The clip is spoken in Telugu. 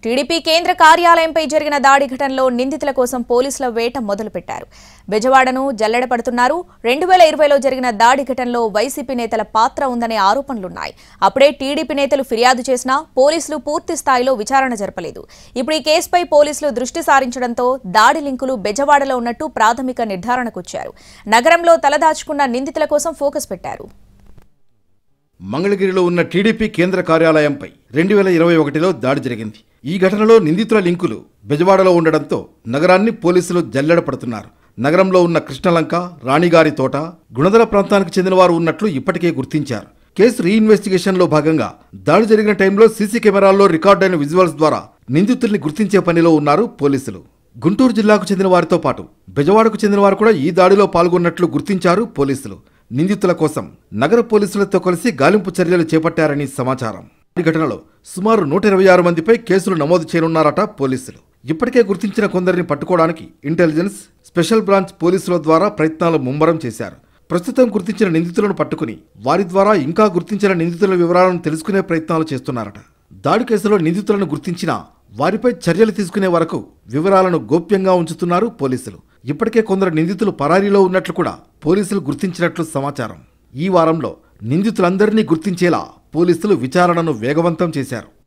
టీడీపీ కేంద్ర కార్యాలయంపై జరిగిన దాడి ఘటనలో నిందితుల కోసం పోలీసుల వేట మొదలుపెట్టారు. బెజవాడను జల్లెడపడుతున్నారు. 2020లో జరిగిన దాడి ఘటనలో వైసీపీ నేతల పాత్ర ఉందనే ఆరోపణలున్నాయి. అప్పుడే టీడీపీ నేతలు ఫిర్యాదు చేసినా పోలీసులు పూర్తి స్థాయిలో విచారణ జరపలేదు. ఇప్పుడు ఈ కేసుపై పోలీసులు దృష్టి సారించడంతో దాడి లింకులు బెజవాడలో ఉన్నట్టు ప్రాథమిక నిర్ధారణకొచ్చారు. నగరంలో తలదాచుకున్న నిందితుల కోసం ఫోకస్ పెట్టారు. మంగళగిరిలో ఉన్న టీడీపీ కేంద్ర కార్యాలయంపై 2021లో దాడి జరిగింది. ఈ ఘటనలో నిందితుల లింకులు బెజవాడలో ఉండడంతో నగరాన్ని పోలీసులు జల్లెడ పడుతున్నారు. నగరంలో ఉన్న కృష్ణలంక, రాణిగారి తోట, గుణదల ప్రాంతానికి చెందిన వారు ఉన్నట్లు ఇప్పటికే గుర్తించారు. కేసు రీఇన్వెస్టిగేషన్లో భాగంగా దాడి జరిగిన టైంలో సీసీ కెమెరాల్లో రికార్డైన విజువల్స్ ద్వారా నిందితుల్ని గుర్తించే పనిలో ఉన్నారు పోలీసులు. గుంటూరు జిల్లాకు చెందిన వారితో పాటు బెజవాడకు చెందిన వారు కూడా ఈ దాడిలో పాల్గొన్నట్లు గుర్తించారు పోలీసులు. నిందితుల కోసం నగర పోలీసులతో కలిసి గాలింపు చర్యలు చేపట్టారని సమాచారం. ఈ ఘటనలో సుమారు 126 మందిపై కేసులు నమోదు చేయనున్నారట పోలీసులు. ఇప్పటికే గుర్తించిన కొందరిని పట్టుకోవడానికి ఇంటెలిజెన్స్, స్పెషల్ బ్రాంచ్ పోలీసుల ద్వారా ప్రయత్నాలు ముమ్మరం చేశారు. ప్రస్తుతం గుర్తించిన నిందితులను పట్టుకుని వారి ద్వారా ఇంకా గుర్తించిన నిందితుల వివరాలను తెలుసుకునే ప్రయత్నాలు చేస్తున్నారట. దాడి కేసులో నిందితులను గుర్తించినా వారిపై చర్యలు తీసుకునే వరకు వివరాలను గోప్యంగా ఉంచుతున్నారు పోలీసులు. ఇప్పటికే కొందరు నిందితులు పరారీలో ఉన్నట్లు కూడా పోలీసులు గుర్తించినట్లు సమాచారం. ఈ వారంలో నిందితులందరినీ గుర్తించేలా పోలీసులు విచారణను వేగవంతం చేశారు.